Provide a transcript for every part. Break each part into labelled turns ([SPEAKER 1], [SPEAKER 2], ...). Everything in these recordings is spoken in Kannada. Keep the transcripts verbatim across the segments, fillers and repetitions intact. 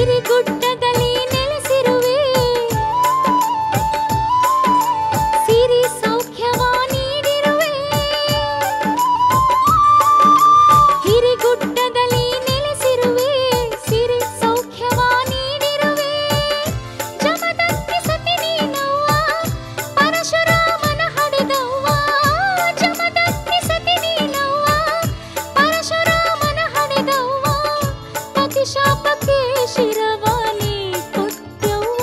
[SPEAKER 1] ಹಿರಿಗುಡ್ಡದಲ್ಲಿ ನೆಲೆಸಿರುವೆ ಸಿರಿ ಸೌಖ್ಯವ ನೀಡಿರುವೆ ಹಿರಿಗುಡ್ಡದಲ್ಲಿ ನೆಲೆಸಿರುವೆ ಸಿರಿ ಸೌಖ್ಯವ ನೀಡಿರುವೆ ಜಮದಗ್ನಿ ಸತಿ ನೀನವ್ವ ಪರಶುರಾಮನ ಹಡೆದವ್ವ ಜಮದಗ್ನಿ ಸತಿ ನೀನವ್ವ ಪರಶುರಾಮನ ಹಡೆದವ್ವ ಪತಿಶಾಪಕ್ಕೆ ಶಿರವಾನಿ ಕೊಟ್ಟವ್ವ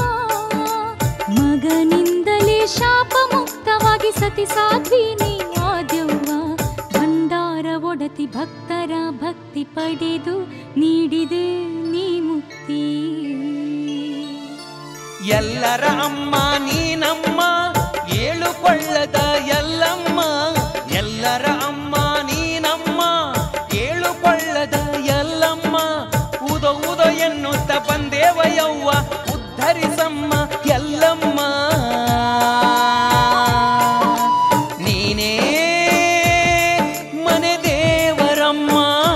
[SPEAKER 1] ಮಗನಿಂದಲೇ ಶಾಪ ಮುಕ್ತವಾಗಿ ಸತಿ ಸಾಧ್ವಿನಿ ಆದ್ಯವ್ವ ಭಂಡಾರ ಒಡತಿ ಭಕ್ತರ ಭಕ್ತಿ ಪಡೆದು ನೀಡಿದೆ ನೀ ಮುಕ್ತಿ
[SPEAKER 2] ಎಲ್ಲರ ಅಮ್ಮ ನೀನಮ್ಮ ಏಳು ಕೊಳ್ಳದ ಎಲ್ಲಮ್ಮ ಎಲ್ಲರ ಅಮ್ಮ ನೀನಮ್ಮ ಏಳು ಕೊಳ್ಳದ ಎಲ್ಲಮ್ಮ ಉದ ಉದ ಎನ್ನುತ್ತ ಬಂದೇವ ಯವ್ವ ಉದ್ಧರಿಸಮ್ಮ ಎಲ್ಲಮ್ಮ ನೀನೇ ಮನೆ ದೇವರಮ್ಮ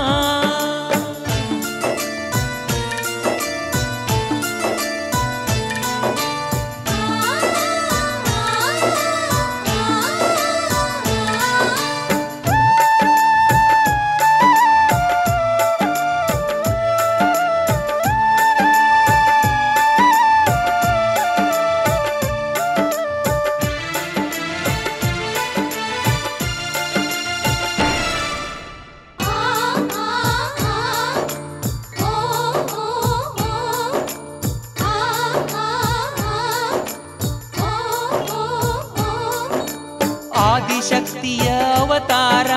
[SPEAKER 2] ಆದಿಶಕ್ತಿಯ ಅವತಾರ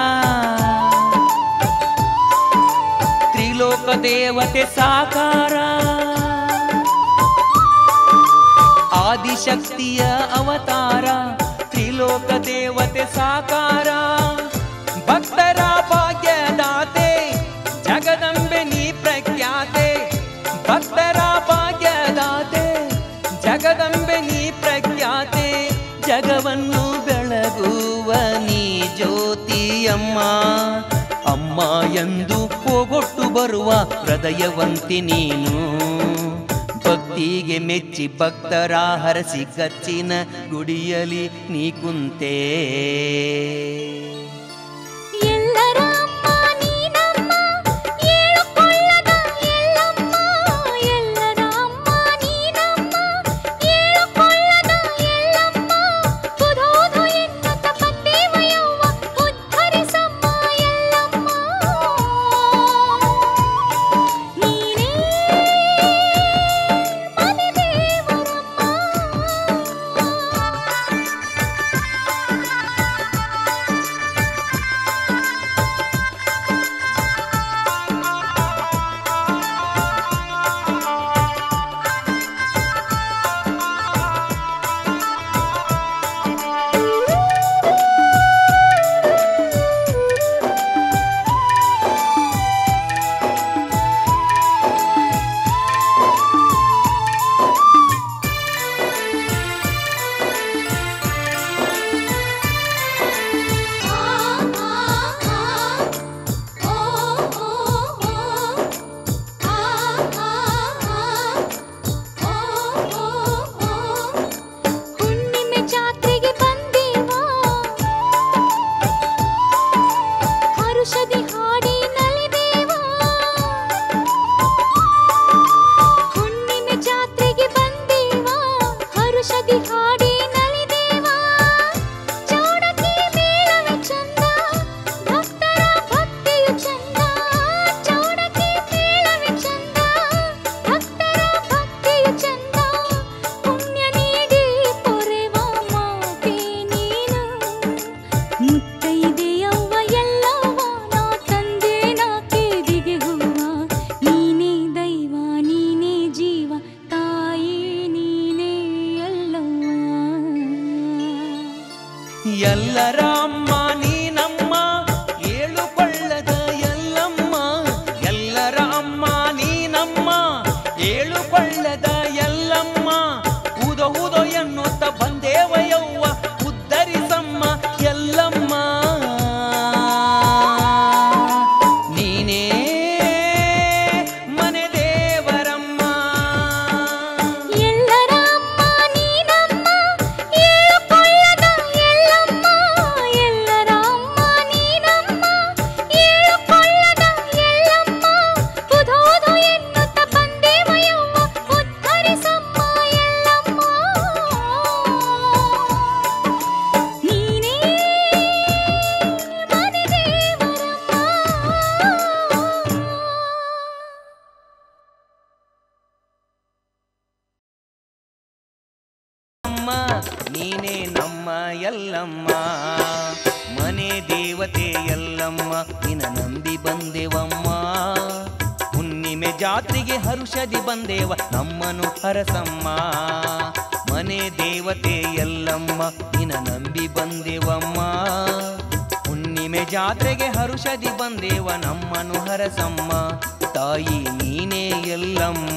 [SPEAKER 2] ತ್ರಿಲೋಕ ದೇವತೆ ಸಾಕಾರ ಆದಿಶಕ್ತಿಯ ಅವತಾರ ತ್ರಿಲೋಕ ದೇವತೆ ಸಾಕಾರ ಭಕ್ತರ ಭಾಗ್ಯದಾತೆ ಜಗದಂಬೆ ನೀ ಪ್ರಖ್ಯಾತೆ ಭಕ್ತರ ಭಾಗ್ಯದಾತೆ ಜಗದಂಬೆ ನೀ ಪ್ರಖ್ಯಾತೆ ಜಗವನ್ನು ಬೆಳಗುವ ನೀ ಜ್ಯೋತಿಯಮ್ಮ ಅಮ್ಮ ಎಂದು ಹೋಗೊಟ್ಟು ಬರುವ ಹೃದಯವಂತಿ ನೀನು ಭಕ್ತಿಗೆ ಮೆಚ್ಚಿ ಭಕ್ತರ ಹರಸಿ ಕಚ್ಚಿನ ಗುಡಿಯಲಿ ನೀ ಕುಂತೆ ಎಲ್ಲರ ಅಮ್ಮ ನೀನಮ್ಮ ಏಳು ಕೊಳ್ಳದ ಎಲ್ಲಮ್ಮ ಎಲ್ಲರ ಅಮ್ಮ ನೀನಮ್ಮ ಏಳು ಕೊಳ್ಳದ ಎಲ್ಲಮ್ಮ ಉದೋ ಉದೋ ಎನ್ನುತ್ತ ಬಂದೇವ ಯವ್ವ ಉದ್ಧರಿಸಮ್ಮ ಎಲ್ಲಮ್ಮ ನೀನೇ ಮನೆ ದೇವರಮ್ಮ ಎಲ್ಲಮ್ಮ ಮನೆ ದೇವತೆ ಎಲ್ಲಮ್ಮ ನಿನ ನಂಬಿ ಬಂದೆವಮ್ಮ ಹುಣ್ಣಿಮೆ ಜಾತ್ರೆಗೆ ಹರುಷದಿ ಬಂದೇವ ನಮ್ಮನು ಹರಸಮ್ಮ ಮನೆ ದೇವತೆ ಎಲ್ಲಮ್ಮ ನಿನ ನಂಬಿ ಬಂದೆವಮ್ಮ ಹುಣ್ಣಿಮೆ ಜಾತ್ರೆಗೆ ಹರುಷದಿ ಬಂದೇವ ನಮ್ಮನು ಹರಸಮ್ಮ ತಾಯಿ ನೀನೇ ಎಲ್ಲಮ್ಮ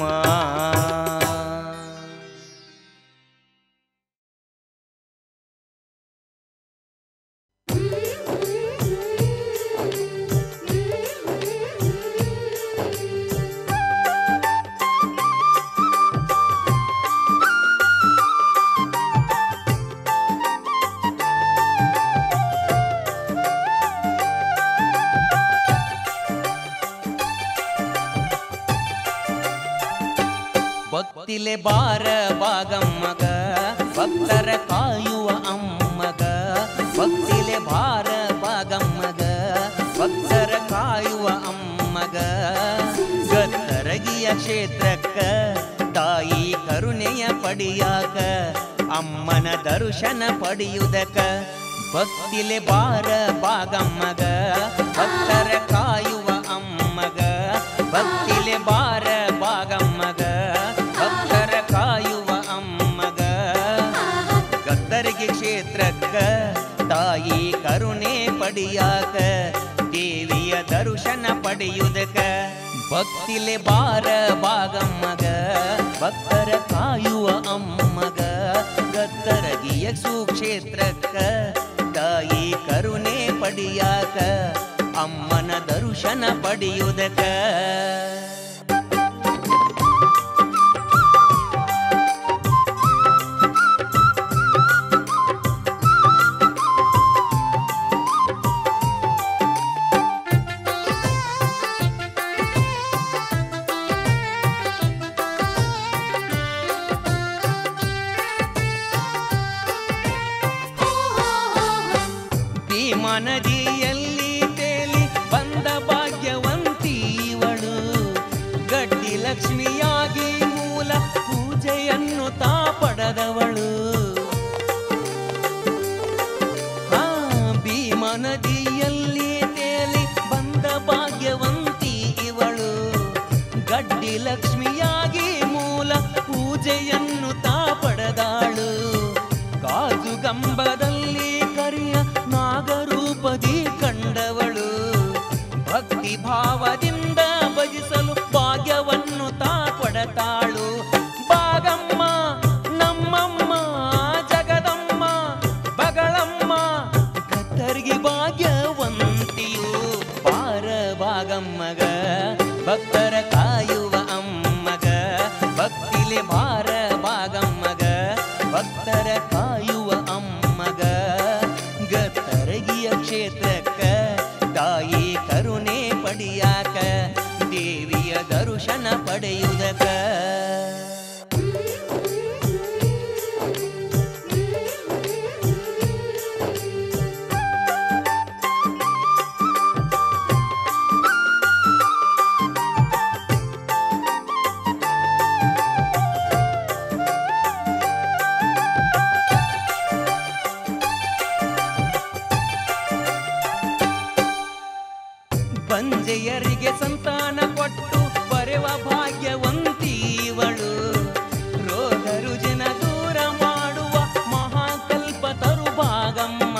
[SPEAKER 2] ಭಕ್ತಿಲೆ ಬಾರ ಬಾಗಮ್ಮಗ ಭಕ್ತರ ಕಾಯುವ ಅಮ್ಮಗ ಭಕ್ತಿಲೆ ಬಾರ ಬಾಗಮ್ಮಗ ಭಕ್ತರ ಕಾಯುವ ಅಮ್ಮಗ ಗತ್ತರಗಿಯ ಕ್ಷೇತ್ರಕ್ಕ ತಾಯಿ ಕರುಣೆಯ ಪಡಿಯಾಕ ಅಮ್ಮನ ದರ್ಶನ ಪಡೆಯುವುದಕ ಭಕ್ತಿಲೆ ಬಾರ ಬಾಗಮ್ಮಗ ಭಕ್ತರ ಕಾಯುವ ಅಮ್ಮಗ ಭಕ್ತಿಲೆ ಬಾರ ಬಾಗಮ್ಮಗ ಭಕ್ತರ ಕಾಯುವ ಅಮ್ಮಗ ಗತ್ತರಿಗೆ ಕ್ಷೇತ್ರಕ್ಕ ತಾಯಿ ಕರುಣೆ ಪಡಿಯಾಕ ದೇವಿಯ ದರ್ಶನ ಪಡೆಯುವುದಕ ಭಕ್ತಿಲೆ ಬಾರ ಬಾಗಮ್ಮಗ ಭಕ್ತರ ಕಾಯುವ ಅಮ್ಮಗ ಗತ್ತರಗಿಯ ಸುಕ್ಷೇತ್ರಕ್ಕ ತಾಯಿ ಕರುಣೆ ಪಡಿಯಾಕ ಅಮ್ಮನ ದರ್ಶನ ಪಡೆಯುವುದಕ ನದಿಯಲ್ಲಿ ತೇಲಿ ಬಂದ ಭಾಗ್ಯವಂತಿವಳು ಗಡ್ಡಿ ಲಕ್ಷ್ಮಿಯಾಗಿ ಮೂಲ ಪೂಜೆಯನ್ನು ತಾ ಪಡೆದವಳು ಭೀಮ ನದಿಯಲ್ಲಿ ತೇಲಿ ಬಂದ ಭಾಗ್ಯವಂತಿ ಇವಳು ಗಡ್ಡಿ ಲಕ್ಷ್ಮಿಯಾಗಿ ಮೂಲ ಪೂಜೆಯನ್ನು ತಾ ಪಡೆದಾಳು ಕಾಜುಗಂಬದಲ್ಲಿ ಕರಿಯ ನಾಗರೂಪದಿ ಕಂಡವಳು ಭಕ್ತಿ ಭಾವದಿಂದ ಭಜಿಸಲು ಭಾಗ್ಯವನ್ನು ತಾ ಕೊಡತಾಳು ಬಾಗಮ್ಮ ನಮ್ಮಮ್ಮ ಜಗದಮ್ಮ ಬಗಳಮ್ಮ ಗತ್ತರಿಗೆ ಭಾಗ್ಯವಂತಿಯು ಬಾರ ಬಾಗಮ್ಮಗ ಭಕ್ತರ ಕಾಯುವ ಅಮ್ಮಗ ಭಕ್ತಿಲೆ ಬಾರ ಬಾಗಮ್ಮಗ ಭಕ್ತರ ಕಾಯುವ ಅಮ್ಮಗ ಗತ್ತರಗಿಯ ಕ್ಷೇತ್ರಕ್ಕ ತಾಯಿ ಕರುಣೆ ಪಡಿಯಾಕ ದೇವಿಯ ದರ್ಶನ ಪಡೆಯುವುದಕ ಬಂಜೆಯರಿಗೆ ಸಂತಾನ ಕೊಟ್ಟು ಬರೆವ ಭಾಗ್ಯವಂತಿವಳು ರೋಗ ರುಜಿನ ದೂರ ಮಾಡುವ ಮಹಾಕಲ್ಪತರು ಭಾಗಮ್ಮ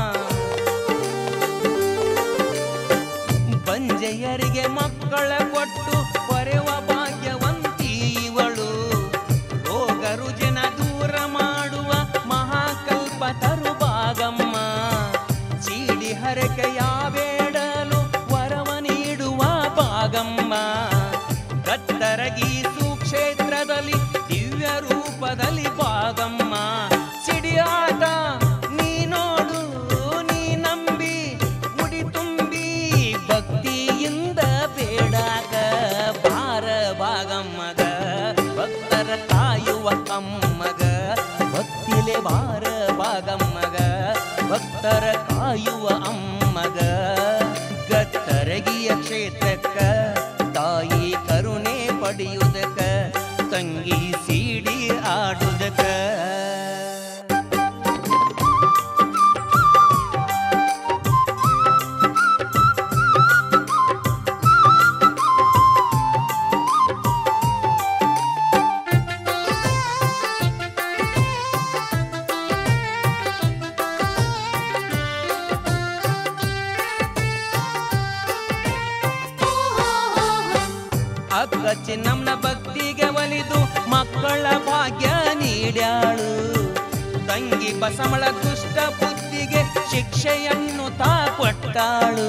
[SPEAKER 2] ಬಂಜೆಯರಿಗೆ ಮಕ್ಕಳ ಕೊಟ್ಟು ಬರೆವ ಭಾಗ್ಯವಂತಿವಳು ರೋಗ ರುಜಿನ ದೂರ ಮಾಡುವ ಮಹಾಕಲ್ಪತರು ಭಾಗಮ್ಮ ಚೀಡಿ ಹರಕೆಯ ಬೇಡಲು ಭಾಗಮ್ಮ ಗತ್ತರಗಿ ಸುಕ್ಷೇತ್ರದಲ್ಲಿ ದಿವ್ಯ ರೂಪದಲ್ಲಿ ಭಾಗಮ್ಮ ಸಿಡಿಯಾಟ ನೀ ನೋಡು ನೀ ನಂಬಿ ಗುಡಿ ತುಂಬಿ ಭಕ್ತಿಯಿಂದ ಬೇಡಾಕ ಬಾರ ಭಾಗಮ್ಮಗ ಭಕ್ತರ ಕಾಯುವ ಅಮ್ಮಗ ಭಕ್ತಿಲೆ ಬಾರ ಭಾಗಮ್ಮಗ ಭಕ್ತರ ಕಾಯುವ ಅಮ್ಮಗ ಗತ್ತರಗಿಯ ಕ್ಷೇತ್ರಕ್ಕ ತಾಯಿ ಕರುಣೆ ಪಡೆಯುವುದಕ ತಂಗಿ ಸೀಡಿ ಆಡುವುದಕ ಚಿನ್ನಮ್ಮನ ಭಕ್ತಿಗೆ ಒಲಿದು ಮಕ್ಕಳ ಭಾಗ್ಯ ನೀಡ್ಯಾಳು. ತಂಗಿ ಬಸವಳ ದುಷ್ಟ ಬುದ್ಧಿಗೆ ಶಿಕ್ಷೆಯನ್ನು ತಾ ಕೊಟ್ಟಾಳು.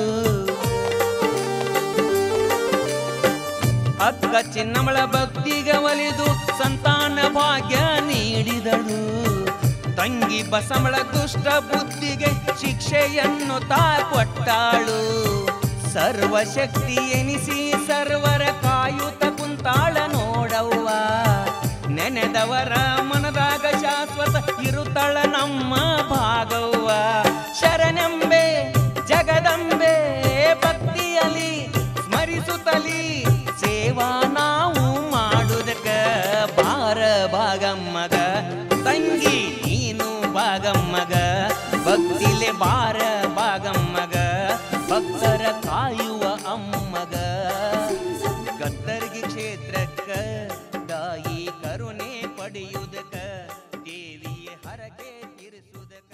[SPEAKER 2] ಅಕ್ಕ ಚಿನ್ನಮ್ಮಳ ಭಕ್ತಿಗೆ ಒಲಿದು ಸಂತಾನ ಭಾಗ್ಯ ನೀಡಿದಳು. ತಂಗಿ ಬಸವಳ ದುಷ್ಟ ಬುದ್ಧಿಗೆ ಶಿಕ್ಷೆಯನ್ನು ತಾ ಕೊಟ್ಟಾಳು. ಸರ್ವಶಕ್ತಿ ಎನಿಸಿ ಸರ್ವರ ಕಾಯುತ್ತ ಕುಂತಾಳ ನೋಡವ್ವ. ನೆನೆದವರ ಮನದಾಗ ಶಾಶ್ವತ ಇರುತ್ತಾಳ ನಮ್ಮ ಭಾಗವ್ವ. ಶರಣೆಂಬೆ ಜಗದಂಬೆ ಭಕ್ತಿಯಲಿ ಸ್ಮರಿಸುತ್ತಲಿ ಸೇವಾ ನಾವು ಮಾಡುವುದಕ್ಕ ಬಾರ ಭಾಗಮ್ಮಗ ತಂಗಿ ನೀನು ಭಾಗಮ್ಮಗ ಭಕ್ತಿಲೆ ಬಾರ ಭಾಗಮ್ಮಗ ಭಕ್ತರ ಕಾಯುವ ಅಮ್ಮಗ. ಗತ್ತರ್ಗಿ ಕ್ಷೇತ್ರಕ್ಕ ತಾಯಿ ಕರುಣೆ ಪಡೆಯುವುದಕ್ಕ ದೇವಿಯ ಹರಕೆ ತೀರಿಸುವುದಕ್ಕ.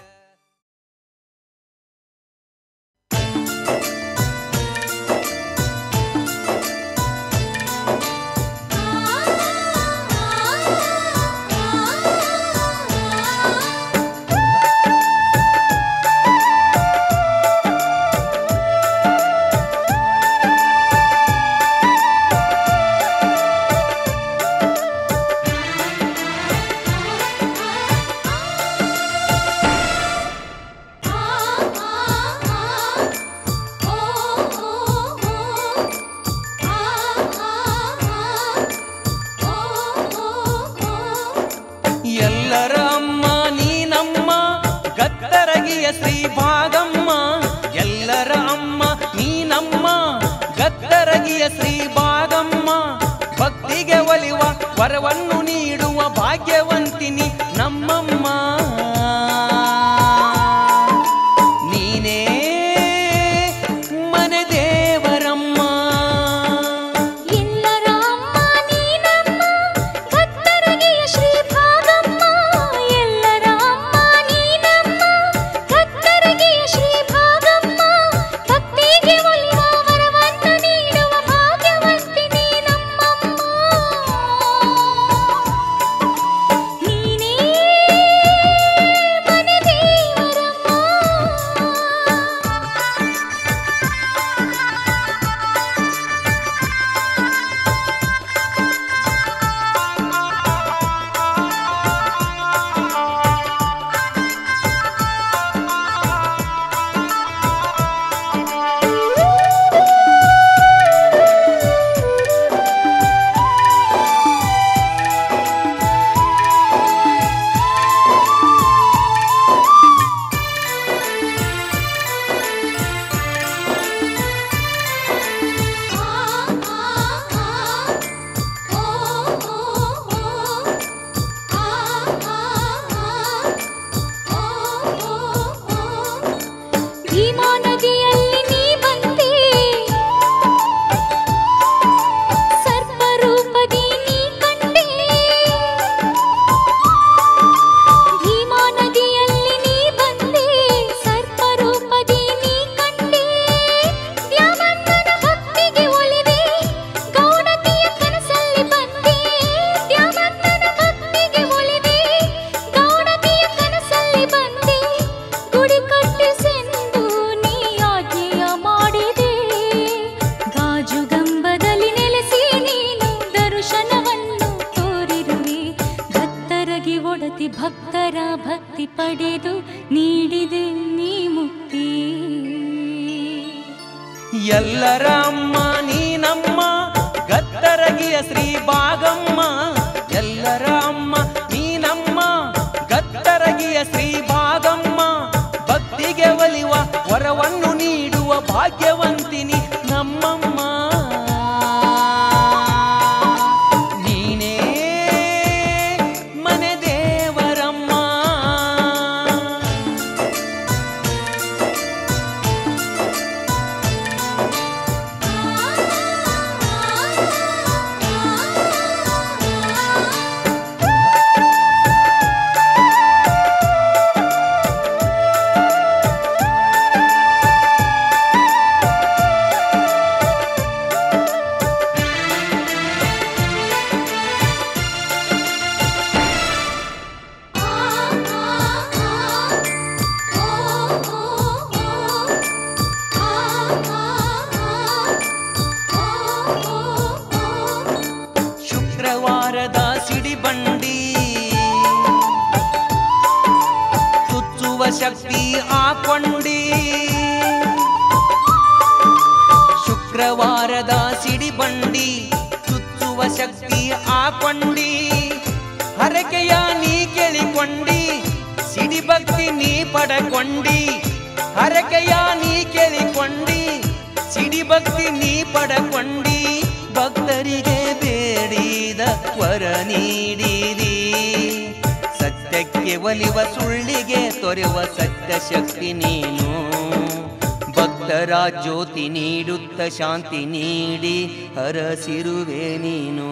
[SPEAKER 2] ಎಲ್ಲರ ಅಮ್ಮ ನೀನಮ್ಮ ಗತ್ತರಗಿಯ ಶ್ರೀ ಭಾಗಮ್ಮ. ಎಲ್ಲರ ಅಮ್ಮ ನೀನಮ್ಮ ಗತ್ತರಗಿಯ ಶ್ರೀ ಭಾಗಮ್ಮ. ಭಕ್ತಿಗೆ ಒಲಿವ ವರವನ್ನು ನೀಡುವ ಭಾಗ್ಯವಂತಿನಿ ನಮ್ಮಮ್ಮ. ನೀನೇ ಮನೆ ದೇವರಮ್ಮ. ಭಕ್ತರ ಭಕ್ತಿ ಪಡೆದು ನೀಡಿದೆ ನೀ ಮುಕ್ತಿ. ಎಲ್ಲರ ಅಮ್ಮ ನೀನಮ್ಮ ಗತ್ತರಗಿಯ ಶ್ರೀ ಭಾಗಮ್ಮ. ಎಲ್ಲರ ಅಮ್ಮ ನೀನಮ್ಮ ಗತ್ತರಗಿಯ ಶ್ರೀ ಭಾಗಮ್ಮ. ಭಕ್ತಿಗೆ ಒಲಿವ ವರವನ್ನು ನೀಡುವ ಭಾಗ್ಯವಂತಿನಿ ನಮ್ಮಮ್ಮ.
[SPEAKER 1] ಆ
[SPEAKER 2] ಬಂಡಿ ಚುಚ್ಚುವ ಶಕ್ತಿ ಆಕೊಂಡಿ ಶುಕ್ರವಾರದ ಸಿಡಿಬಂಡಿ ಚುಚ್ಚುವ ಶಕ್ತಿ ಆಕೊಂಡಿ ಹರಕೆಯ ನೀ ಕೇಳಿಕೊಂಡಿ ಸಿಡಿಭಕ್ತಿ ನೀ ಪಡಕೊಂಡಿ ಹರಕೆಯ ನೀ ಕೇಳಿಕೊಂಡಿ ಸಿಡಿಭಕ್ತಿ ನೀ ಪಡಕೊಂಡಿ ಭಕ್ತರಿಗೆ ಬೇಡಿದ ವರ ನೀಡಿದಿ ಸತ್ಯಕ್ಕೆ ಒಲಿವ ಸುಳ್ಳಿಗೆ ತೊರೆವ ಸತ್ಯ ಶಕ್ತಿ ನೀನು ಭಕ್ತರ ಜ್ಯೋತಿ ನೀಡುತ್ತ ಶಾಂತಿ ನೀಡಿ ಹರಸಿರುವೆ ನೀನು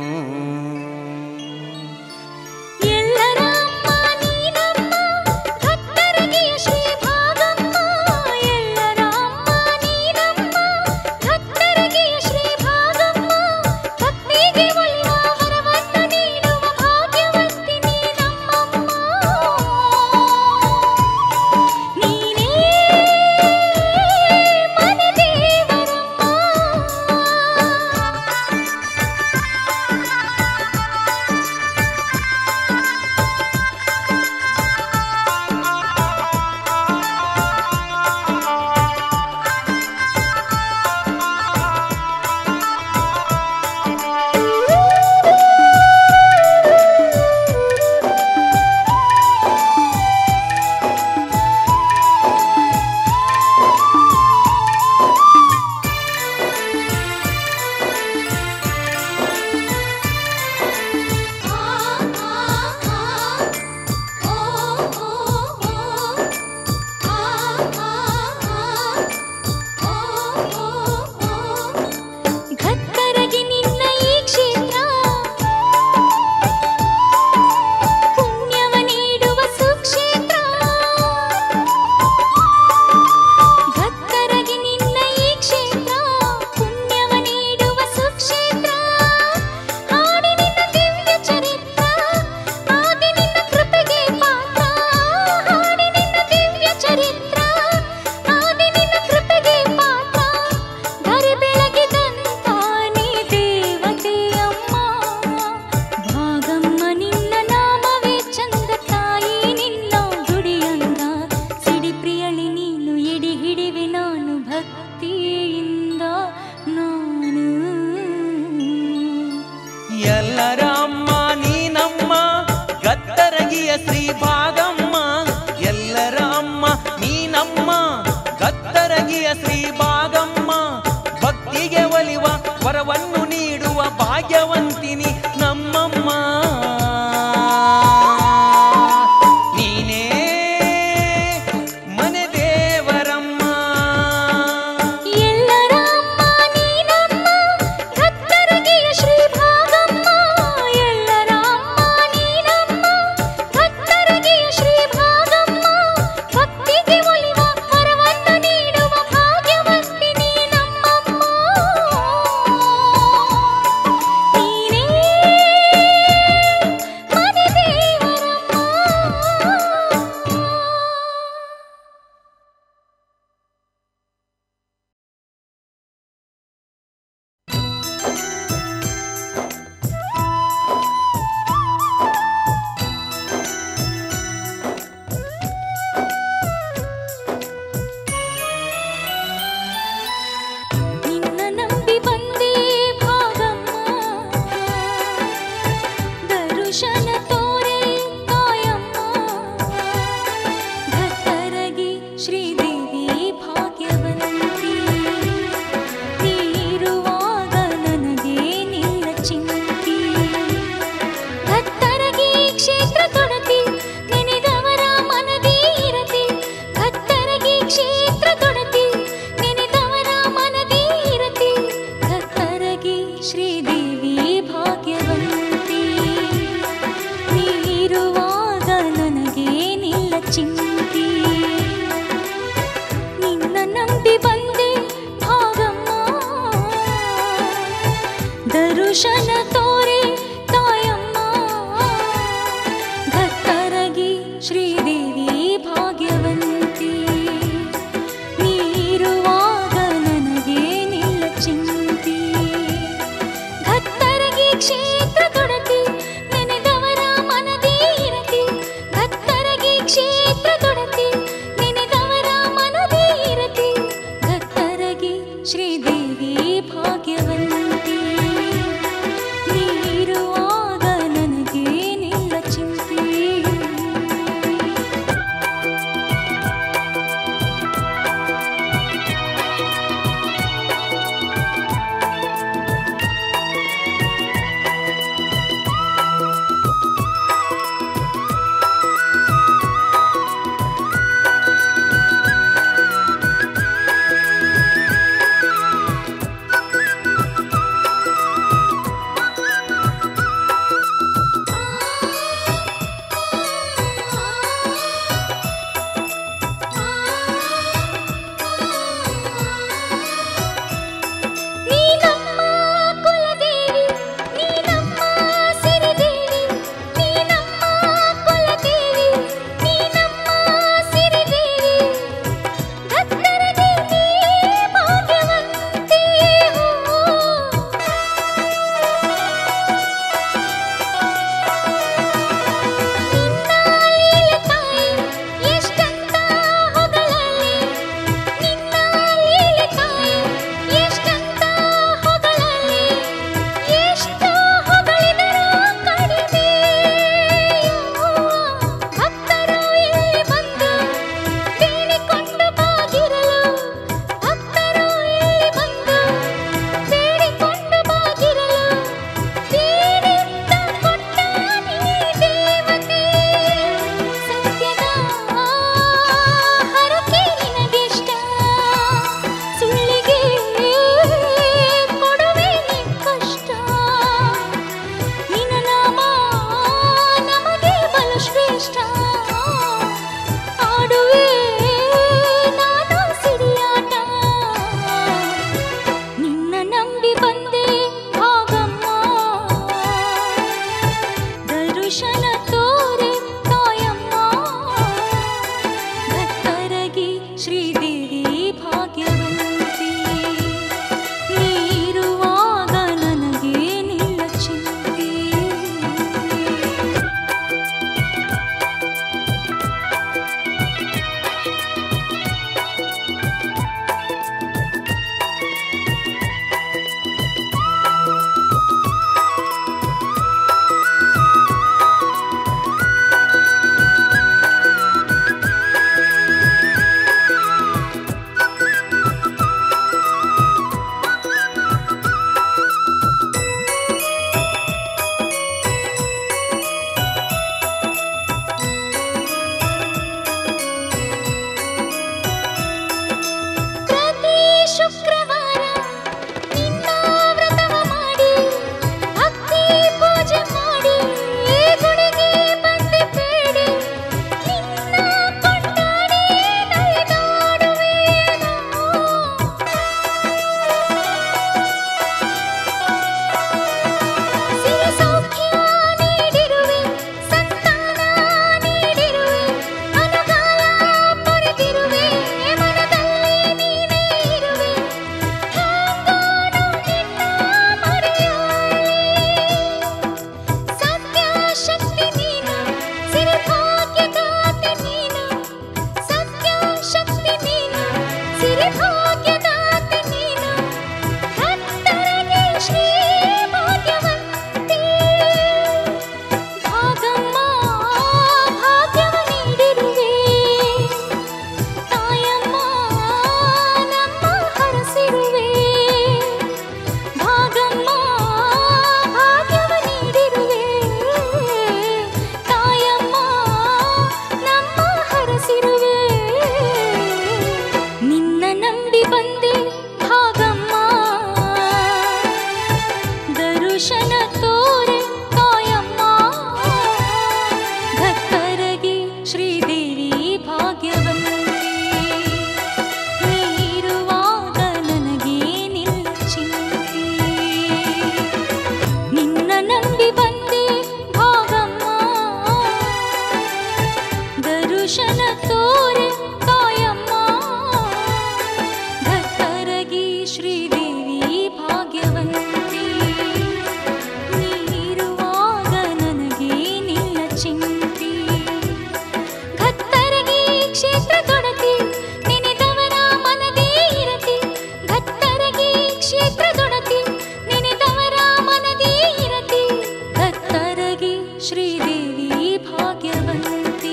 [SPEAKER 1] ಭಾಗ್ಯವಂತಿ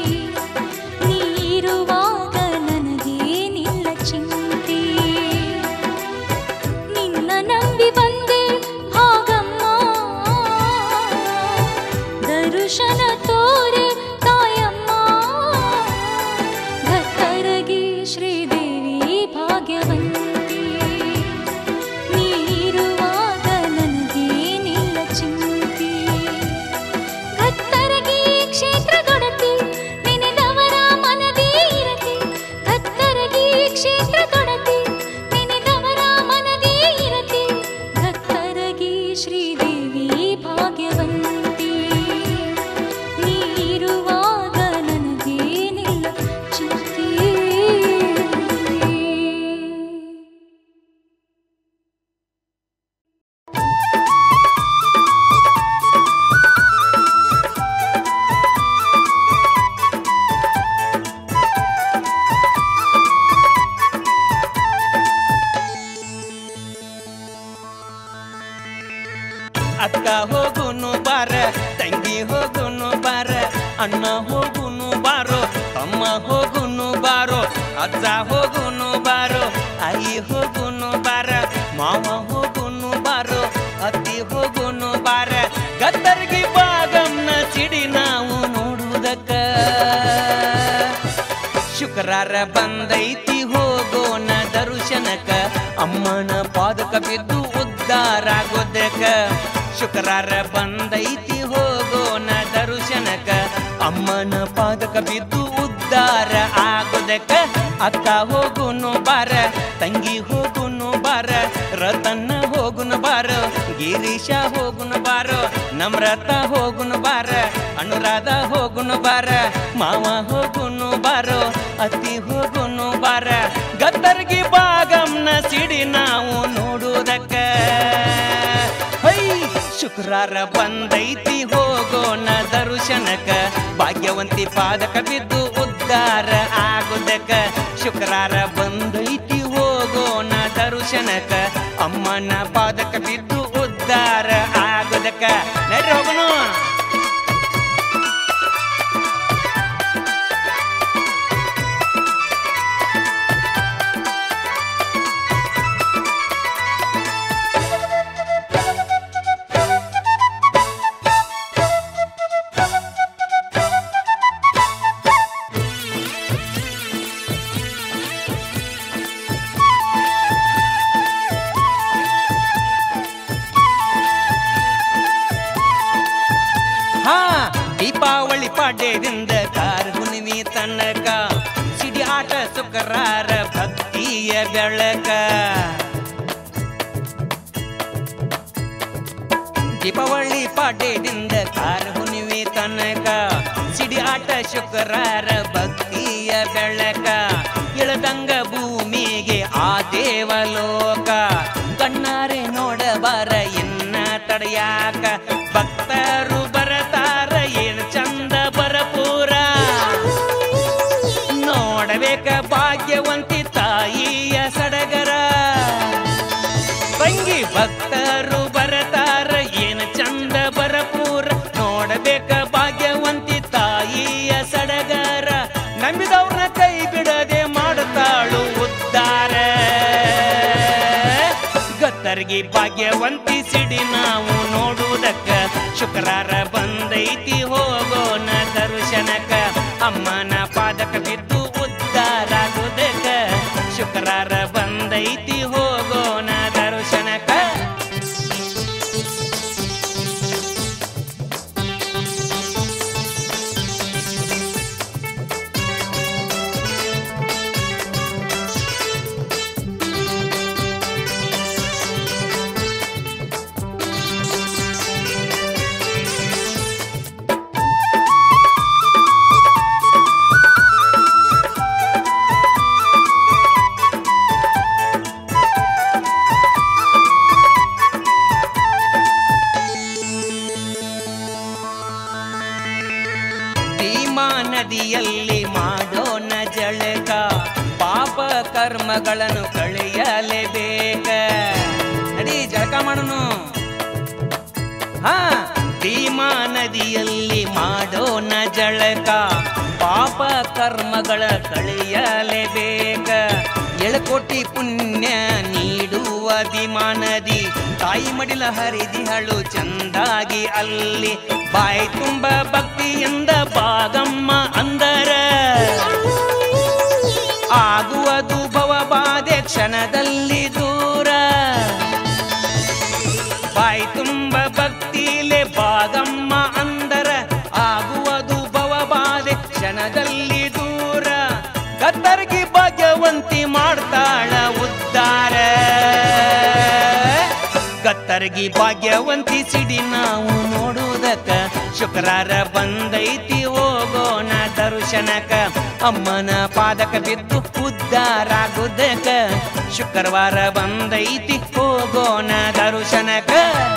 [SPEAKER 1] ನೀರುವಾಗ ನನಗೇನಿಲ್ಲ ಚಿಂತೆ ನಿನ್ನ ನಂಬಿ ಬಂದೆ ಭಾಗಮ್ಮ ದರ್ಶನ ತೋರೆ ತಾಯಮ್ಮ ಭಕ್ತರಗಿ ಶ್ರೀದೇವಿ ಭಾಗ್ಯವಂತಿ ನೀರುವಾಗ ನನಗೇನಿಲ್ಲ ಚಿಂತೆ ಭಕ್ತರಗಿ ಕ್ಷೇತ್ರದೊಡತಿ ನೆನೆದವರ ಮನದೇ ಇರತಿ ಭಕ್ತರಗಿ ಕ್ಷೇತ್ರದೊಡತಿ ನೆನೆದವರ ಮನದೇ ಇರತಿ ಭಕ್ತರಗಿ ಶ್ರೀದೇವಿ ಭಾಗ್ಯವಂತಿ ನೀರುವಾಗ ನನಗೇನಿಲ್ಲ ಚಿಂತೆ
[SPEAKER 2] ಅಕ್ಕ ಹೋಗುನು ಬಾರ ತಂಗಿ ಹೋಗುನು ಬಾರ ಅಣ್ಣ ಹೋಗುನು ಬಾರೋ ತಮ್ಮ ಹೋಗುನು ಬಾರೋ ಅಜ್ಜ ಹೋಗುನು ಬಾರೋ ಆಯಿ ಹೋಗುನು ಬಾರ ಮಾವ ಹೋಗುನು ಬಾರೋ ಅತ್ತಿ ಹೋಗುನು ಬಾರ ಗದ್ದರ್ಗಿ ಬಾಗಮ್ನ ಸಿಡಿ ನಾವು ನೋಡುವುದಕ್ಕ ಶುಕ್ರಾರ ಬಂದೈತಿ ಹೋಗೋಣ ದರ್ಶನಕ ಅಮ್ಮನ ಪಾದಕ ಬಿದ್ದು ಉದ್ಧಾರಾಗೋದಕ್ಕ ಶುಕ್ರಾರ ಬಂದೈತಿ ಹೋಗೋಣ ದರ್ಶನಕ ಅಮ್ಮನ ಪಾದಕ ಬಿದ್ದು ಉದ್ಧಾರ ಆಗೋದಕ್ಕ ಅಕ್ಕ ಹೋಗುನು ಬಾರ ತಂಗಿ ಹೋಗುನು ಬಾರ ರತನ್ನ ಹೋಗುನು ಬಾರ ಗಿರೀಶ ಹೋಗುನು ಬಾರೋ ನಮ್ರತ ಹೋಗುನು ಬಾರ ಅನುರಾಧ ಹೋಗುನು ಬಾರ ಮಾವ ಹೋಗುನು ಬಾರೋ ಅತ್ತಿ ಹೋಗುನು ಬಾರ ಗದ್ದರ್ಗಿ ಬಾಗಮ್ನ ಸಿಡಿ ನಾವು ನೋಡುವುದಕ್ಕ ಹೈ ಶುಕ್ರಾರ ಬಂದೈತಿ ಹೋಗೋಣ ದರ್ಶನಕ ಭಾಗ್ಯವಂತಿ ಪಾದಕ ಬಿದ್ದು ಉದ್ಧಾರ ಆಗುದಕ್ಕ ಶುಕ್ರಾರ ಬಂದೈತಿ ಹೋಗೋಣ ದರ್ಶನಕ ಅಮ್ಮನ ಪಾದಕ ಬಿದ್ದು ಉದ್ಧಾರ ಆಗುದಕ್ಕ ನಡ್ರಿ ಹೋಗೋಣ ದೀಪಾವಳಿ ಪಾಡ್ಯದಿಂದ ಕಾರ ಹುಣ್ಣಿಮೆ ತನಕ ಸಿಡಿ ಆಟ ಶುಕ್ರಾರ ಭಕ್ತಿಯ ಬೆಳಕ ದೀಪಾವಳಿ ಪಾಡ್ಯದಿಂದ ಕಾರ ಹುಣ್ಣಿಮೆ ತನಕ ಸಿಡಿ ಆಟ ಶುಕ್ರಾರ ಭಕ್ತಿಯ ಬೆಳಕ ಇಳದಂಗ ಭೂಮಿಗೆ ಆ ದೇವಲೋಕ ಕಣ್ಣಾರೆ ನೋಡಬಾರ ಇನ್ನ ತಡೆಯಾಕ ಭಕ್ತರು ಬರತಾರ ಏನು ಚಂದ ಬರಪೂರ ನೋಡಬೇಕ ಭಾಗ್ಯವಂತಿ ತಾಯಿಯ ಸಡಗರ ತಂಗಿ ಭಕ್ತರು ಬರತಾರ ಏನು ಚಂದ ಬರಪೂರ ನೋಡಬೇಕ ಭಾಗ್ಯವಂತಿ ತಾಯಿಯ ಸಡಗರ ನಂಬಿದವ್ರನ್ನ ಕೈ ಬಿಡದೆ ಮಾಡುತ್ತಾಳು ಉದ್ಧಾರ ಗತ್ತರ್ಗಿ ಭಾಗ್ಯವಂತಿ ಸಿಡಿ ನಾವು ನೋಡುವುದಕ್ಕ ಶುಕ್ರಾರ ಬಂದೈತಿ ಹೋಗೋಣ ದರ್ಶನಕ ಅಮ್ಮನ ಪಾದಕ ಬಿದ್ದು ಉದ್ಧಾರಾಗುವುದಕ್ಕ ಶುಕ್ರಾರ ಬಂದೈತಿ ಹೋಗೋಣ ದರ್ಶನಕ ನದಿಯಲ್ಲಿ ಮಾಡೋಣ ಜಳಕ ಪಾಪ ಕರ್ಮಗಳನ್ನು ಕಳೆಯಲೇಬೇಕ ನಡಿ ಜಳಕ ಮಾಡೋಣ ಹಾ ಭೀಮಾ ನದಿಯಲ್ಲಿ ಮಾಡೋಣ ಜಳಕ ಪಾಪ ಕರ್ಮಗಳ ಕಳೆಯಲೇಬೇಕ ಎಳಕೋಟಿ ಪುಣ್ಯ ನೀಡುವ ದಿಮಾನದಿ ತಾಯಿ ಮಡಿಲ ಹರಿದಿಹಳು ಚಂದಾಗಿ ಅಲ್ಲಿ ಬಾಯಿ ತುಂಬ ಭಕ್ತಿಯಿಂದ ಭಾಗಮ್ಮ ಅಂದರ ಆಗುವುದು ಭವಬಾಧೆ ಕ್ಷಣದಲ್ಲಿ ದೂರ ಬಾಯಿ ತುಂಬ ಭಕ್ತಿಲೆ ಭಾಗಮ್ಮ ಅಂದರ ಆಗುವುದು ಭವಬಾಧೆ ಕ್ಷಣದಲ್ಲಿ ದೂರ ಗತ್ತರ್ಗಿ ಭಾಗ್ಯವಂತಿ ಮಾಡ್ತಾಳ ಉದ್ಧಾರ ಗತ್ತರ್ಗಿ ಭಾಗ್ಯವಂತಿ ಸಿಡಿ ನಾವು ನೋಡುವುದಕ್ಕ ಶುಕ್ರಾರ ಬಂದೈತಿ ಹೋಗೋಣ ದರ್ಶನಕ ಅಮ್ಮನ ಪಾದಕ ಬಿದ್ದು ಉದ್ಧಾರ ಆಗುದಕ್ಕ ಶುಕ್ರವಾರ ಬಂದೈತಿ ಹೋಗೋಣ ದರ್ಶನಕ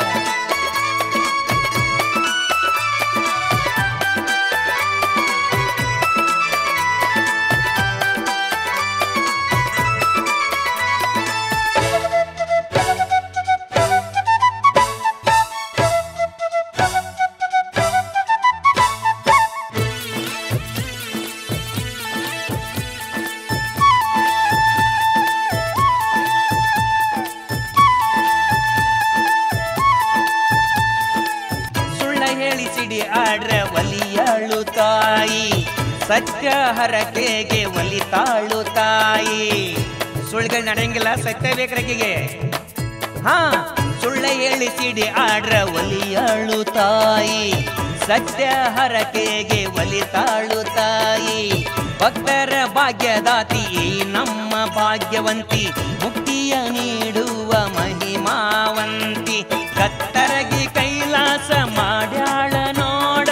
[SPEAKER 2] ಸತ್ಯ ಹರಕೆಗೆ ಒಲಿತಾಳು ತಾಯಿ ಸುಳ್ಳುಗಳು ನಡೆಯಂಗಿಲ್ಲ ಸತ್ಯ ಬೇಕರಕೆಗೆ ಹಾ ಸುಳ್ಳ ಹೇಳಿ ಸಿಡಿ ಆಡ್ರ ಒಲಿಯಾಳು ತಾಯಿ ಸತ್ಯ ಹರಕೆಗೆ ಒಲಿತಾಳು ತಾಯಿ ಭಕ್ತರ ಭಾಗ್ಯದಾತಿ ನಮ್ಮ ಭಾಗ್ಯವಂತಿ ಮುಕ್ತಿಯ ನೀಡುವ ಮಹಿಮಾವಂತಿ ಕತ್ತರಗಿ ಕೈಲಾಸ ಮಾಡ್ಯಾಳ ನೋಡ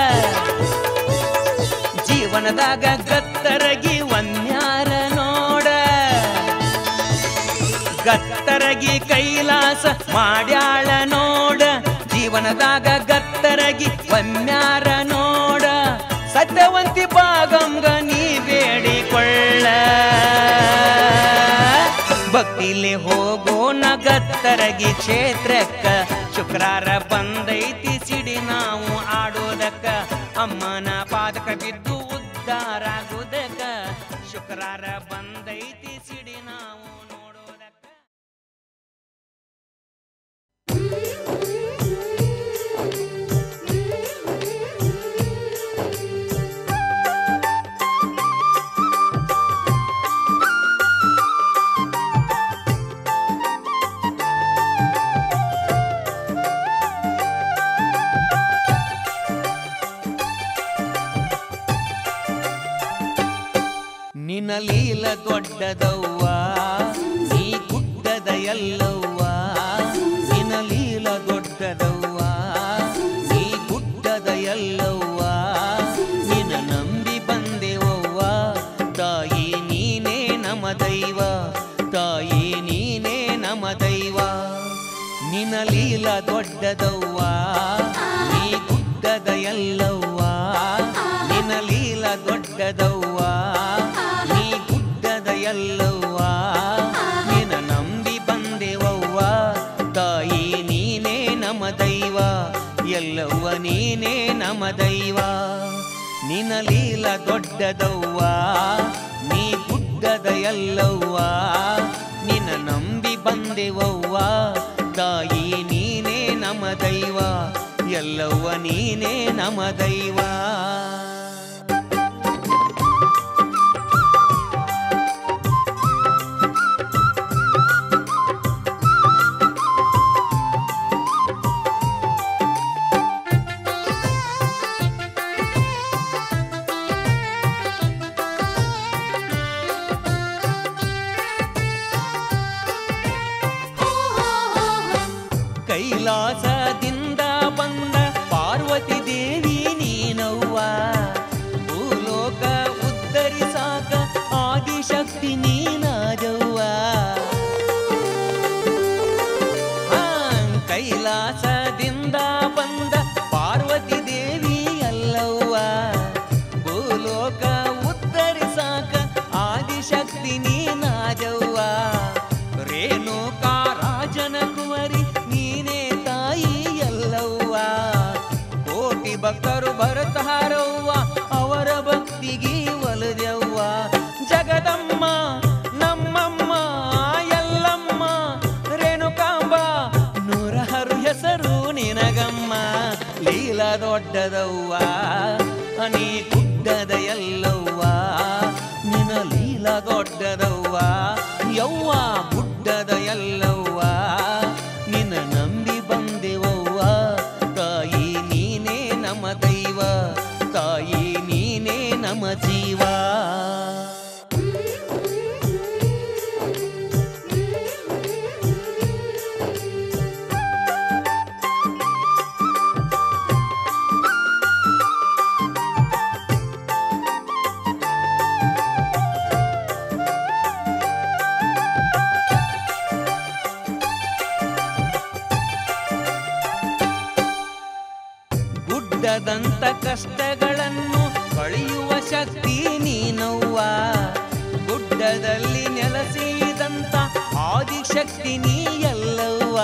[SPEAKER 2] ಜೀವನದಾಗ ಗತ್ತರಗಿ ವನ್ಯಾರ ನೋಡ ಗತ್ತರಗಿ ಕೈಲಾಸ ಮಾಡ್ಯಾಳ ನೋಡ ಜೀವನದಾಗ ಗತ್ತರಗಿ ವನ್ಯಾರ ನೋಡ ಸತ್ಯವಂತಿ ಭಾಗಂಗ ನೀ ಬೇಡಿಕೊಳ್ಳ ಭಕ್ತಿಲಿ ಹೋಗೋಣ ಗತ್ತರಗಿ ಕ್ಷೇತ್ರಕ್ಕ ಶುಕ್ರಾರ ಬಂದೈತಿ ಸಿಡಿ ನಾವು ಆಡೋದಕ್ಕ ಅಮ್ಮನ ಪಾದಕ ಬಿದ್ದು ಉದ್ಧಾರ ಆಗುದಕ್ಕ ಶುಕ್ರಾರ ಬಂದೈತಿ ಸಿಡಿ ನಾವು ನೋಡೋದಕ್ಕ ನಿನ್ನ ಲೀಲ ದೊಡ್ಡದವ್ವ ನೀ ಗುಡ್ಡದ ಎಲ್ಲವ್ವ ನಿನ್ನ ಲೀಲ ದೊಡ್ಡದವ್ವ ನೀ ಗುಡ್ಡದ ಎಲ್ಲವ್ವ ನಿನ್ನ ನಂಬಿ ಬಂದೆವವ್ವ ತಾಯಿ ನೀನೇ ನಮ ದೈವ ತಾಯಿ ನೀನೇ ನಮ ದೈವ ನಿನ್ನ ಲೀಲ ದೊಡ್ಡದವ್ವ ನೀ ಗುಡ್ಡದ ಎಲ್ಲವ್ವ ನಿನ್ನ ಲೀಲ ದೊಡ್ಡದವ್ವ ಎಲ್ಲವ್ವ ನಿನ್ನ ನಂಬಿ ಬಂದೆವವ್ವ ತಾಯಿ ನೀನೇ ನಮ ದೈವ ಎಲ್ಲವ್ವ ನೀನೇ ನಮ ದೈವ ನಿನ್ನ ಲೀಲ ದೊಡ್ಡದವ್ವ ನೀ ಗುಡ್ಡದ ಎಲ್ಲವ್ವ ನಿನ್ನ ನಂಬಿ ಬಂದೆವವ್ವ ತಾಯಿ ನೀನೇ ನಮ ದೈವ ಎಲ್ಲವ್ವ ನೀನೇ ನಮ ದೈವ ಕೈಲಾಸದಿಂದ ಬಂದ ಪಾರ್ವತಿ ದೇವಿ ನೀನವ್ವ ಭೂಲೋಕ ಉದ್ಧರಿಸಾಕ ಆದಿಶಕ್ತಿ ನೀನಾದವ್ವ ಕೈಲಾಸದಿಂದ ಬಂದ ಪಾರ್ವತಿ ದೇವಿ ಅಲ್ಲವ್ವ ಭೂಲೋಕ ಉದ್ಧರಿಸಾಕ ಆದಿಶಕ್ತಿ ನೀನಾದವ್ವ ರೇಣುಕಾ ರಾಜನ ಕುವರಿ ನೀನೇ ತಾಯಿ ನೀ ಗುಡ್ಡದ ಎಲ್ಲವ್ವ ನಿನ ಲೀಲ ದೊಡ್ಡದವ್ವ ಯವ್ವ ಗುಡ್ಡದ ಎಲ್ಲವ್ವ ನಿನ್ನ ನಂಬಿ ಬಂದೆವವ್ವ ತಾಯಿ ನೀನೇ ನಮ್ಮ ದೈವ ತಾಯಿ ನೀನೇ ನಮ್ಮ ಜೀವ ಗುಡ್ಡದಂತ ಕಷ್ಟಗಳನ್ನು ಕಳೆಯುವ ಶಕ್ತಿ ನೀನವ್ವ ಗುಡ್ಡದಲ್ಲಿ ನೆಲೆಸಿದಂತ ಆದಿಶಕ್ತಿ ನೀ ಎಲ್ಲವ್ವ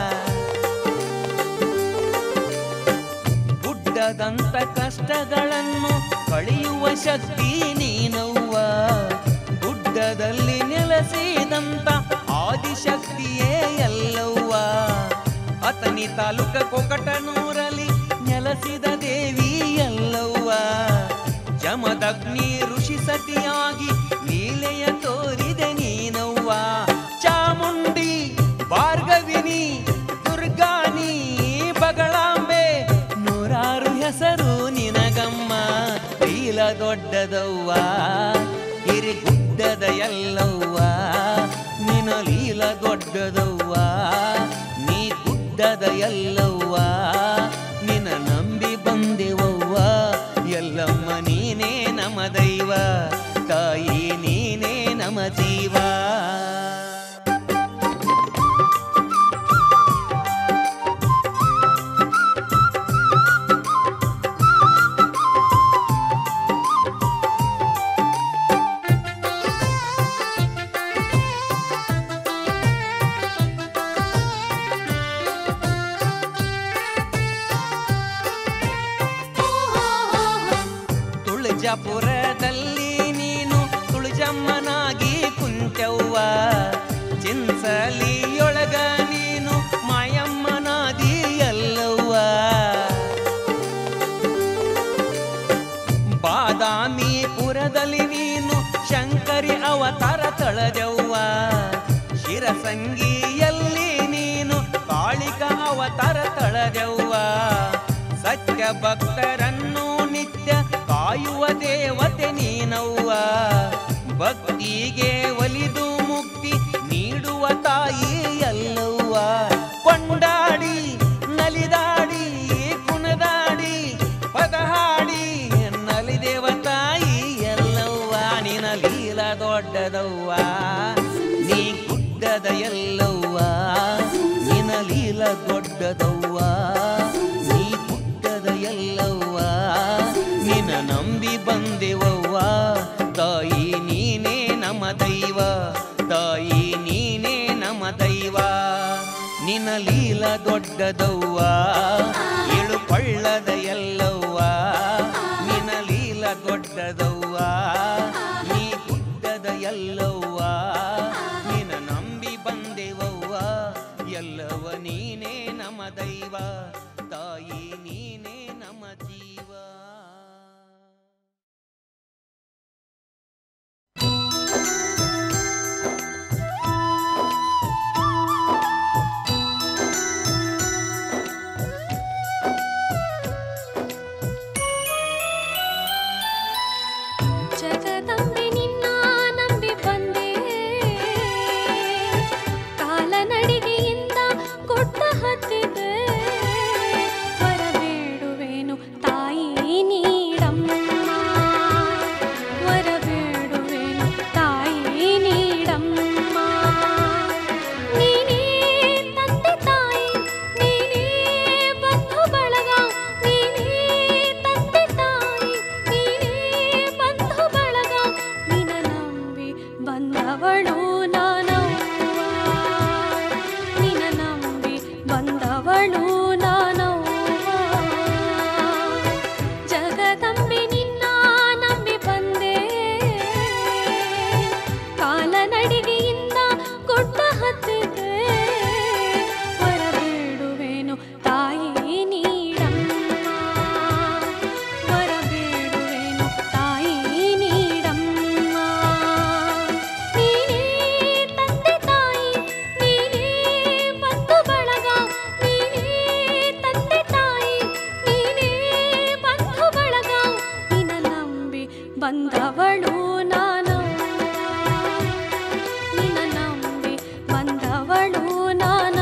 [SPEAKER 2] ಗುಡ್ಡದಂತ ಕಷ್ಟಗಳನ್ನು ಕಳೆಯುವ ಶಕ್ತಿ ನೀನವ್ವ ಗುಡ್ಡದಲ್ಲಿ ನೆಲೆಸಿದಂತ ಆದಿಶಕ್ತಿಯೇ ಎಲ್ಲವ್ವ ಅತನಿ ತಾಲೂಕ ಕೊಕಟನೂರಲ್ಲಿ ನೆಲೆಸಿದ ದೇವಿ ಎಲ್ಲವ್ವ ಜಮದಗ್ನಿ ಋಷಿ ಸತಿಯಾಗಿ ಲೀಲೆಯ ತೋರಿದೆ ನೀನವ್ವ ಚಾಮುಂಡಿ ಭಾರ್ಗವಿನಿ ದುರ್ಗಾನಿ ಬಗಳಾಂಬೆ ನೂರಾರು ಹೆಸರು ನಿನಗಮ್ಮ ಲೀಲ ದೊಡ್ಡದವ್ವ ಹಿರಿ ಗುಡ್ಡದ ಎಲ್ಲವ್ವ ನಿನ ಲೀಲ ದೊಡ್ಡದವ್ವ ನೀ ಗುಡ್ಡದ ಎಲ್ಲವ್ವ ನಿನ ನಂಬಿ ಬಂದೆವವ್ವ ಎಲ್ಲಮ್ಮ ನೀನೇ ನಮ್ಮ ದೈವ ತಾಯಿ ನೀನೇ ನಮ್ಮ ಜೀವ ತುಳಜಾಪುರದಲ್ಲಿ ನೀನು ತುಳಜಮ್ಮನಾಗಿ ಕುಂತವ್ವ ಚಿನ್ಸಲಿಯೊಳಗ ನೀನು ಮಾಯಮ್ಮನಾದಿ ಎಲ್ಲವ್ವ ಬಾದಾಮಿಪುರದಲ್ಲಿ ನೀನು ಶಂಕರಿ ಅವತಾರ ತಳೆದವ್ವ ಶಿರಸಂಗಿಯಲ್ಲಿ ನೀನು ಕಾಳಿಕ ಅವತಾರ ತಳೆದವ್ವ ಸತ್ಯ ಭಕ್ತರನ್ನು ನಿತ್ಯ ಕಾಯುವ ದೇವತೆ ನೀನವ್ವ ಭಕ್ತಿಗೆ ಒಲಿದು ಮುಕ್ತಿ ನೀಡುವ ತಾಯಿ ಎಲ್ಲವ್ವ ಕೊಂಡಾಡಿ ನಲಿದಾಡಿ ಕುಣದಾಡಿ ಪದಹಾಡಿ ನಲಿದೇವ ತಾಯಿ ಎಲ್ಲವ್ವ ನಿನ ಲೀಲ ದೊಡ್ಡದವ್ವ ನೀ ಗುಡ್ಡದ ಎಲ್ಲವ್ವ ನಿನ ಲೀಲ ದೊಡ್ಡದವ್ವ ನೀ ಗುಡ್ಡದ ಎಲ್ಲವ್ವ ನಿನ ನಂಬಿ ಬಂದೆವವ್ವ ತಾಯಿ ನೀನೇ ನಮ್ಮ ದೈವ ತಾಯಿ ನೀನೇ ನಮ್ಮ ದೈವ ನಿನ ಲೀಲ ದೊಡ್ಡದವ್ವ ಏಳು ಕೊಳ್ಳದ ಎಲ್ಲವ್ವ ನಿನ ಲೀಲ ದೊಡ್ಡದವ್ವ ನೀ ಗುಡ್ಡದ ಎಲ್ಲವ್ವ ನಿನ ನಂಬಿ ಬಂದೆವವ್ವ ಎಲ್ಲವ ನೀನೇ ನಮ್ಮ ದೈವ ತಾಯಿ ನೀನೇ ನಮ್ಮ ಜೀವ
[SPEAKER 1] ಚರ ಬಂದವಳು ನಾನು ನಿನ್ನ ನಂಬಿ ಬಂದವಳು ನಾನು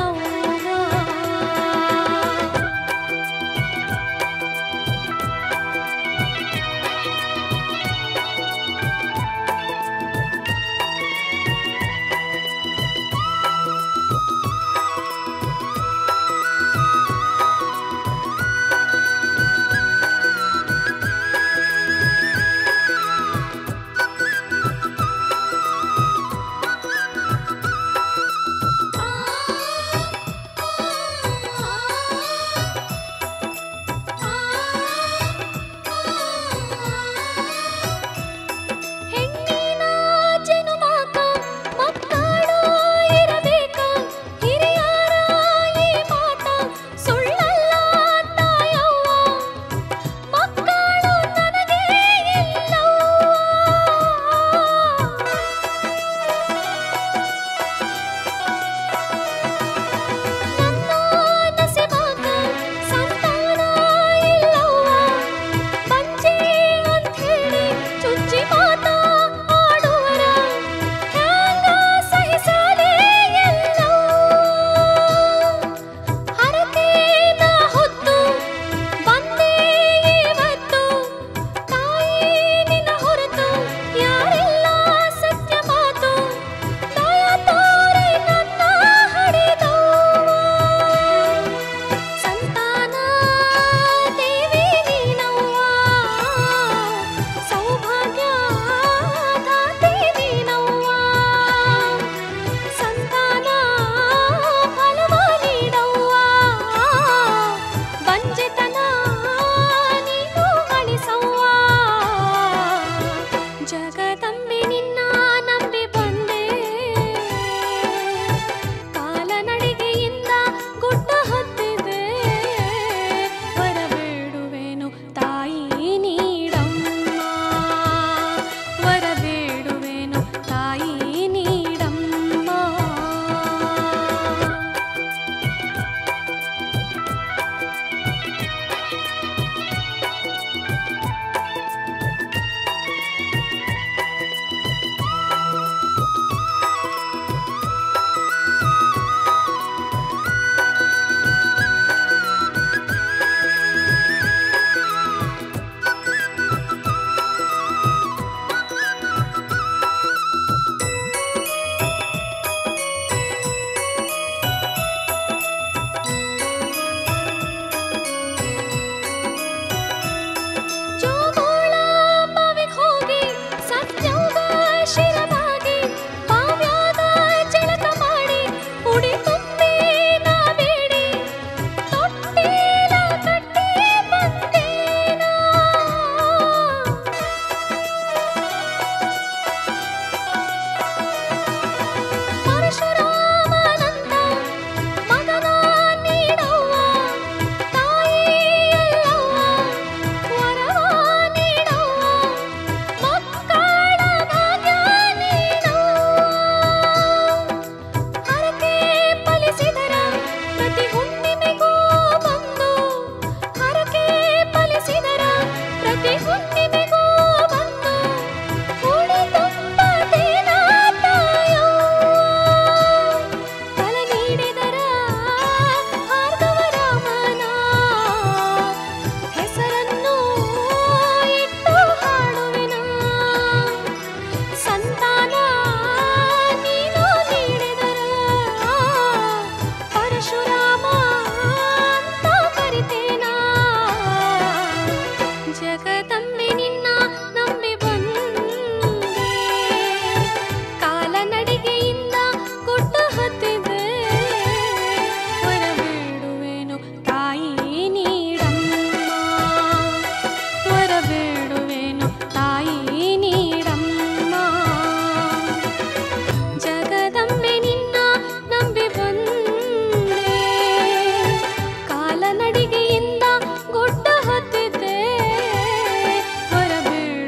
[SPEAKER 3] ನಡಿಗೆಯಿಂದ ಗುಡ್ಡ ಹತ್ತಿದ್ದೆ ಹೊರಬೀಳು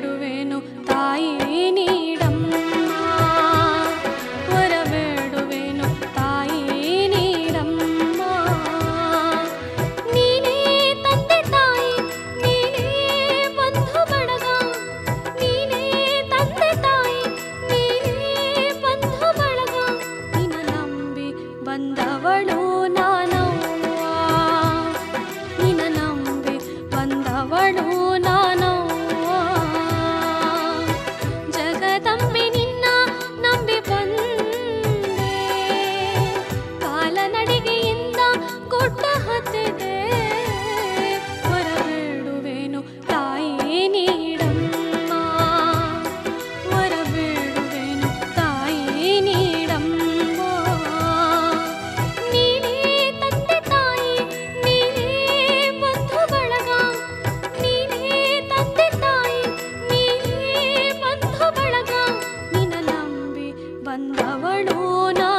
[SPEAKER 1] ಬಂದವಳು ನಾನವ್ವ.